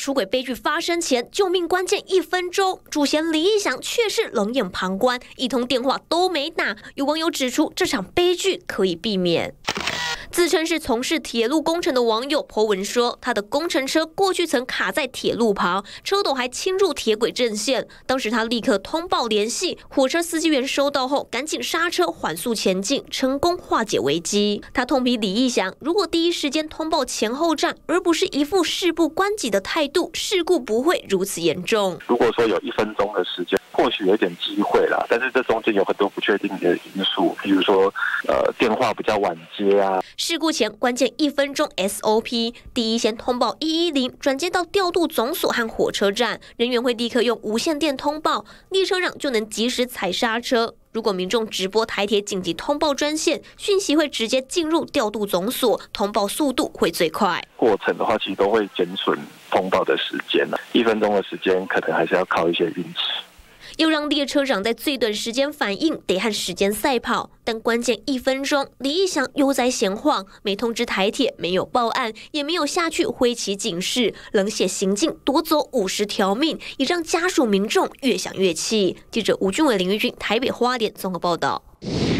出轨悲剧发生前，救命关键1分钟，主嫌李义祥却是冷眼旁观，一通电话都没打。有网友指出，这场悲剧可以避免。自称是从事铁路工程的网友 po 文说，他的工程车过去曾卡在铁路旁，车斗还侵入铁轨阵线。当时他立刻通报联系，火车司机员收到后赶紧刹车缓速前进，成功化解危机。他痛批李义祥，如果第一时间通报前后站，而不是一副事不关己的态度，事故不会如此严重。 如果说有1分钟的时间，或许有点机会啦，但是这中间有很多不确定的因素，比如说电话比较晚接啊。 事故前关键1分钟 SOP， 第一先通报110，转接到调度总所和火车站，人员会立刻用无线电通报，列车长就能及时踩刹车。如果民众直拨台铁紧急通报专线，讯息会直接进入调度总所，通报速度会最快。 过程的话，其实都会减损通报的时间了，1分钟的时间可能还是要靠一些运气。 又让列车长在最短时间反应，得和时间赛跑。但关键1分钟，李义祥悠哉闲晃，没通知台铁，没有报案，也没有下去挥旗警示，冷血行径夺走50条命，也让家属民众越想越气。记者吴俊伟、林玉君台北花莲综合报道。